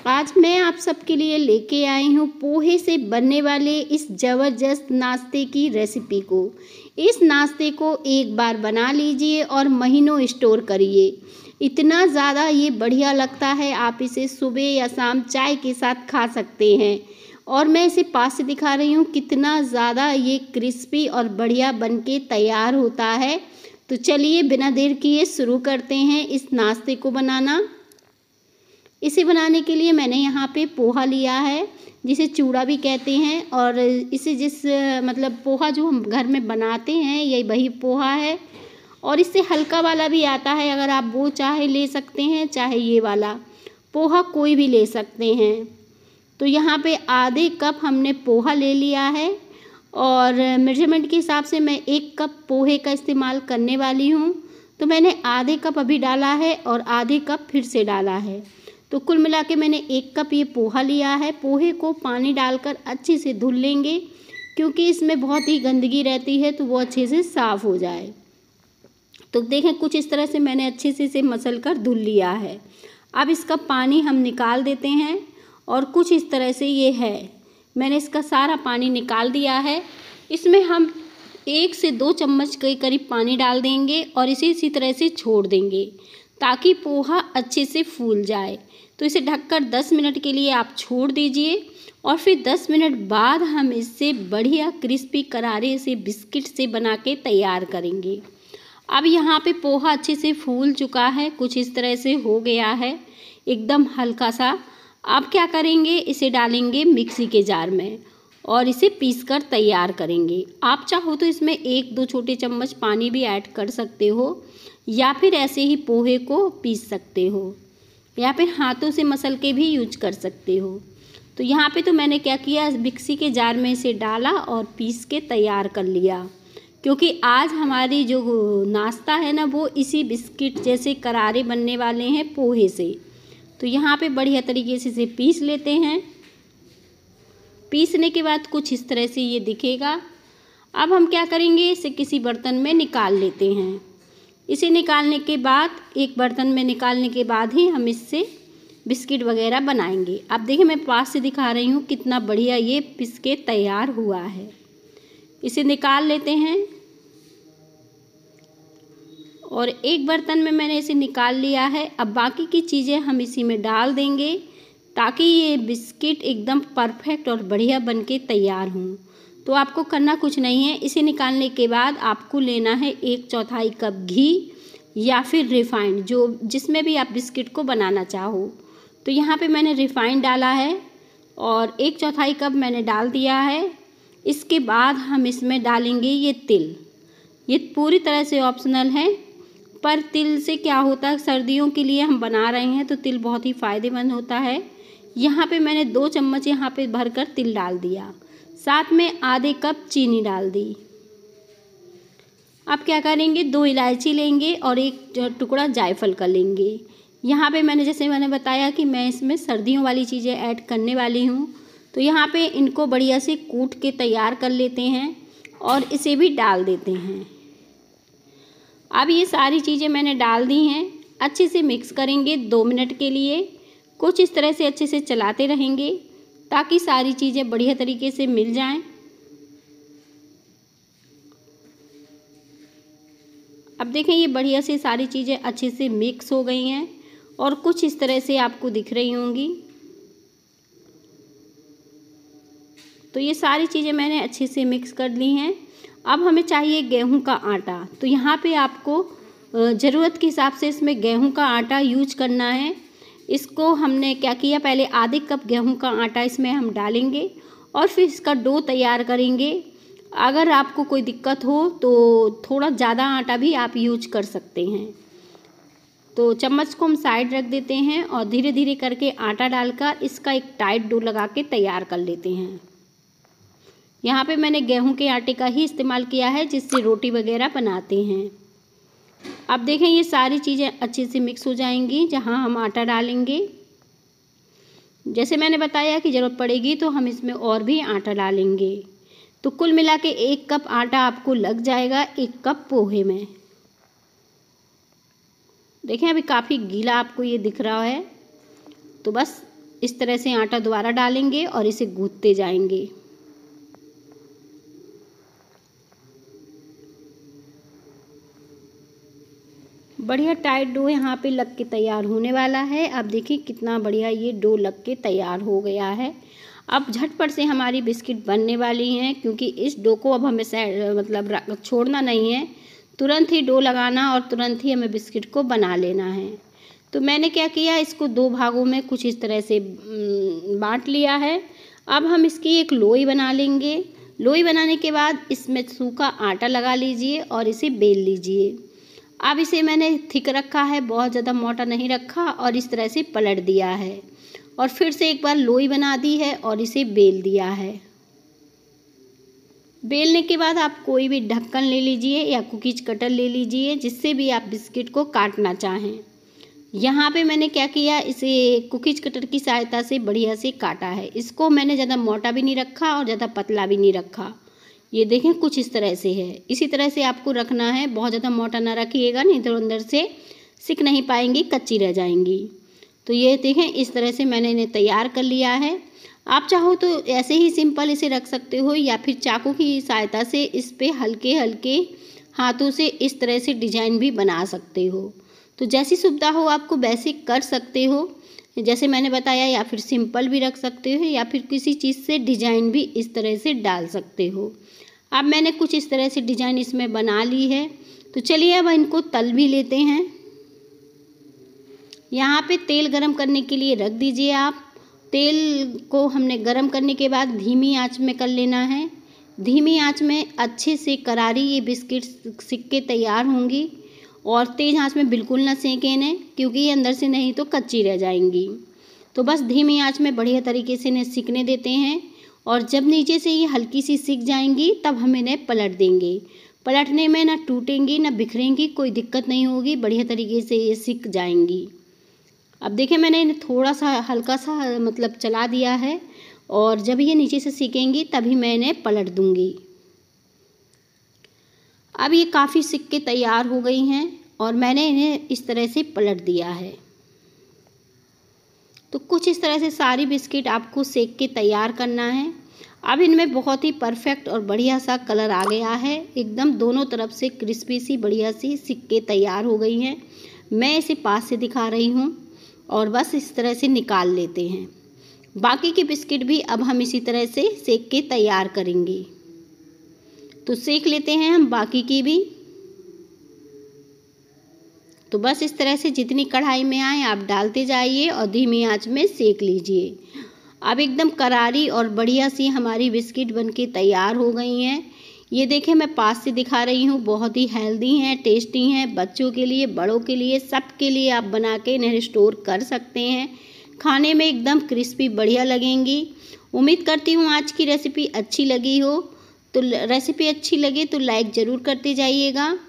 आज मैं आप सबके लिए लेके आई हूँ पोहे से बनने वाले इस ज़बरदस्त नाश्ते की रेसिपी को। इस नाश्ते को एक बार बना लीजिए और महीनों स्टोर करिए। इतना ज़्यादा ये बढ़िया लगता है, आप इसे सुबह या शाम चाय के साथ खा सकते हैं। और मैं इसे पास से दिखा रही हूँ कितना ज़्यादा ये क्रिस्पी और बढ़िया बनके तैयार होता है। तो चलिए बिना देर किए शुरू करते हैं इस नाश्ते को बनाना। इसे बनाने के लिए मैंने यहाँ पे पोहा लिया है, जिसे चूड़ा भी कहते हैं, और इसे मतलब पोहा जो हम घर में बनाते हैं यही वही पोहा है। और इससे हल्का वाला भी आता है, अगर आप वो चाहे ले सकते हैं, चाहे ये वाला पोहा कोई भी ले सकते हैं। तो यहाँ पे आधे कप हमने पोहा ले लिया है और मेजरमेंट के हिसाब से मैं 1 कप पोहे का इस्तेमाल करने वाली हूँ। तो मैंने आधे कप अभी डाला है और आधे कप फिर से डाला है, तो कुल मिला के मैंने 1 कप ये पोहा लिया है। पोहे को पानी डालकर अच्छे से धुल लेंगे, क्योंकि इसमें बहुत ही गंदगी रहती है, तो वो अच्छे से साफ़ हो जाए। तो देखें कुछ इस तरह से मैंने अच्छे से इसे मसल कर धुल लिया है। अब इसका पानी हम निकाल देते हैं और कुछ इस तरह से ये है, मैंने इसका सारा पानी निकाल दिया है। इसमें हम 1 से 2 चम्मच के करीब पानी डाल देंगे और इसे इसी तरह से छोड़ देंगे ताकि पोहा अच्छे से फूल जाए। तो इसे ढककर 10 मिनट के लिए आप छोड़ दीजिए और फिर 10 मिनट बाद हम इससे बढ़िया क्रिस्पी करारे से बिस्किट से बना के तैयार करेंगे। अब यहाँ पे पोहा अच्छे से फूल चुका है, कुछ इस तरह से हो गया है एकदम हल्का सा। अब क्या करेंगे, इसे डालेंगे मिक्सी के जार में और इसे पीसकर तैयार करेंगे। आप चाहो तो इसमें 1-2 छोटे चम्मच पानी भी ऐड कर सकते हो, या फिर ऐसे ही पोहे को पीस सकते हो, या फिर हाथों से मसल के भी यूज कर सकते हो। तो यहाँ पे तो मैंने क्या किया, मिक्सी के जार में इसे डाला और पीस के तैयार कर लिया, क्योंकि आज हमारी जो नाश्ता है ना वो इसी बिस्किट जैसे करारे बनने वाले हैं पोहे से। तो यहाँ पे बढ़िया तरीके से इसे पीस लेते हैं। पीसने के बाद कुछ इस तरह से ये दिखेगा। अब हम क्या करेंगे, इसे किसी बर्तन में निकाल लेते हैं। इसे निकालने के बाद, एक बर्तन में निकालने के बाद ही हम इससे बिस्किट वगैरह बनाएंगे। अब देखिए मैं पास से दिखा रही हूँ कितना बढ़िया ये पिस के तैयार हुआ है। इसे निकाल लेते हैं और एक बर्तन में मैंने इसे निकाल लिया है। अब बाकी की चीज़ें हम इसी में डाल देंगे ताकि ये बिस्किट एकदम परफेक्ट और बढ़िया बन के तैयार हों। तो आपको करना कुछ नहीं है, इसे निकालने के बाद आपको लेना है 1/4 कप घी या फिर रिफ़ाइंड, जो जिसमें भी आप बिस्किट को बनाना चाहो। तो यहाँ पे मैंने रिफ़ाइंड डाला है और 1/4 कप मैंने डाल दिया है। इसके बाद हम इसमें डालेंगे ये तिल। ये पूरी तरह से ऑप्शनल है, पर तिल से क्या होता है, सर्दियों के लिए हम बना रहे हैं तो तिल बहुत ही फ़ायदेमंद होता है। यहाँ पे मैंने 2 चम्मच यहाँ पे भरकर तिल डाल दिया, साथ में आधे कप चीनी डाल दी। अब क्या करेंगे, 2 इलायची लेंगे और 1 टुकड़ा जायफल का लेंगे। यहाँ पे जैसे मैंने बताया कि मैं इसमें सर्दियों वाली चीज़ें ऐड करने वाली हूँ, तो यहाँ पे इनको बढ़िया से कूट के तैयार कर लेते हैं और इसे भी डाल देते हैं। अब ये सारी चीज़ें मैंने डाल दी हैं, अच्छे से मिक्स करेंगे 2 मिनट के लिए। कुछ इस तरह से अच्छे से चलाते रहेंगे ताकि सारी चीज़ें बढ़िया तरीके से मिल जाएं। अब देखें ये बढ़िया से सारी चीज़ें अच्छे से मिक्स हो गई हैं और कुछ इस तरह से आपको दिख रही होंगी। तो ये सारी चीज़ें मैंने अच्छे से मिक्स कर ली हैं। अब हमें चाहिए गेहूं का आटा। तो यहाँ पे आपको ज़रूरत के हिसाब से इसमें गेहूं का आटा यूज करना है। इसको हमने क्या किया, पहले आधे कप गेहूं का आटा इसमें हम डालेंगे और फिर इसका डो तैयार करेंगे। अगर आपको कोई दिक्कत हो तो थोड़ा ज़्यादा आटा भी आप यूज कर सकते हैं। तो चम्मच को हम साइड रख देते हैं और धीरे धीरे करके आटा डालकर इसका एक टाइट डो लगा के तैयार कर लेते हैं। यहाँ पे मैंने गेहूं के आटे का ही इस्तेमाल किया है, जिससे रोटी वगैरह बनाते हैं। अब देखें ये सारी चीज़ें अच्छे से मिक्स हो जाएंगी जहाँ हम आटा डालेंगे। जैसे मैंने बताया कि ज़रूरत पड़ेगी तो हम इसमें और भी आटा डालेंगे। तो कुल मिला के 1 कप आटा आपको लग जाएगा 1 कप पोहे में। देखें अभी काफ़ी गीला आपको ये दिख रहा है, तो बस इस तरह से आटा दोबारा डालेंगे और इसे गूंथते जाएंगे। बढ़िया टाइट डो यहाँ पे लग के तैयार होने वाला है। अब देखिए कितना बढ़िया ये डो लग के तैयार हो गया है। अब झटपट से हमारी बिस्किट बनने वाली हैं, क्योंकि इस डो को अब हमें मतलब छोड़ना नहीं है, तुरंत ही डो लगाना और तुरंत ही हमें बिस्किट को बना लेना है। तो मैंने क्या किया, इसको 2 भागों में कुछ इस तरह से बांट लिया है। अब हम इसकी एक लोई बना लेंगे। लोई बनाने के बाद इसमें सूखा आटा लगा लीजिए और इसे बेल लीजिए। अब इसे मैंने थिक रखा है, बहुत ज़्यादा मोटा नहीं रखा, और इस तरह से पलट दिया है और फिर से एक बार लोई बना दी है और इसे बेल दिया है। बेलने के बाद आप कोई भी ढक्कन ले लीजिए या कुकीज कटर ले लीजिए, जिससे भी आप बिस्किट को काटना चाहें। यहाँ पे मैंने क्या किया, इसे कुकीज कटर की सहायता से बढ़िया से काटा है। इसको मैंने ज़्यादा मोटा भी नहीं रखा और ज़्यादा पतला भी नहीं रखा। ये देखें कुछ इस तरह से है। इसी तरह से आपको रखना है, बहुत ज़्यादा मोटा ना रखिएगा, नहीं तो अंदर से सिक नहीं पाएंगी, कच्ची रह जाएंगी। तो ये देखें इस तरह से मैंने इन्हें तैयार कर लिया है। आप चाहो तो ऐसे ही सिंपल इसे रख सकते हो, या फिर चाकू की सहायता से इस पे हल्के हल्के हाथों से इस तरह से डिजाइन भी बना सकते हो। तो जैसी सुविधा हो आपको वैसे कर सकते हो, जैसे मैंने बताया, या फिर सिंपल भी रख सकते हो, या फिर किसी चीज़ से डिजाइन भी इस तरह से डाल सकते हो। अब मैंने कुछ इस तरह से डिजाइन इसमें बना ली है। तो चलिए अब इनको तल भी लेते हैं। यहाँ पे तेल गरम करने के लिए रख दीजिए आप। तेल को हमने गरम करने के बाद धीमी आंच में कर लेना है। धीमी आंच में अच्छे से करारी ये बिस्किट सिक के तैयार होंगी, और तेज़ आंच में बिल्कुल ना सेकें इन्हें, क्योंकि ये अंदर से नहीं तो कच्ची रह जाएंगी। तो बस धीमी आंच में बढ़िया तरीके से इन्हें सिकने देते हैं, और जब नीचे से ये हल्की सी सिक जाएंगी तब हम इन्हें पलट देंगे। पलटने में ना टूटेंगी ना बिखरेंगी, कोई दिक्कत नहीं होगी, बढ़िया तरीके से ये सिक जाएंगी। अब देखिए मैंने इन्हें थोड़ा सा हल्का सा मतलब चला दिया है, और जब ये नीचे से सिकेंगी तभी मैं इन्हें पलट दूंगी। अब ये काफ़ी सिक के तैयार हो गई हैं और मैंने इन्हें इस तरह से पलट दिया है। तो कुछ इस तरह से सारी बिस्किट आपको सेक के तैयार करना है। अब इनमें बहुत ही परफेक्ट और बढ़िया सा कलर आ गया है, एकदम दोनों तरफ से क्रिस्पी सी बढ़िया सी सिक के तैयार हो गई हैं। मैं इसे पास से दिखा रही हूँ, और बस इस तरह से निकाल लेते हैं। बाकी की बिस्किट भी अब हम इसी तरह से सेक के तैयार करेंगे। तो सेक लेते हैं हम बाकी की भी। तो बस इस तरह से जितनी कढ़ाई में आए आप डालते जाइए और धीमी आंच में सेक लीजिए। अब एकदम करारी और बढ़िया सी हमारी बिस्किट बनके तैयार हो गई हैं। ये देखें मैं पास से दिखा रही हूँ, बहुत ही हेल्दी हैं, टेस्टी हैं। बच्चों के लिए, बड़ों के लिए, सबके लिए आप बना के इन्हें स्टोर कर सकते हैं। खाने में एकदम क्रिस्पी बढ़िया लगेंगी। उम्मीद करती हूँ आज की रेसिपी अच्छी लगी हो। तो रेसिपी अच्छी लगे तो लाइक ज़रूर करते जाइएगा।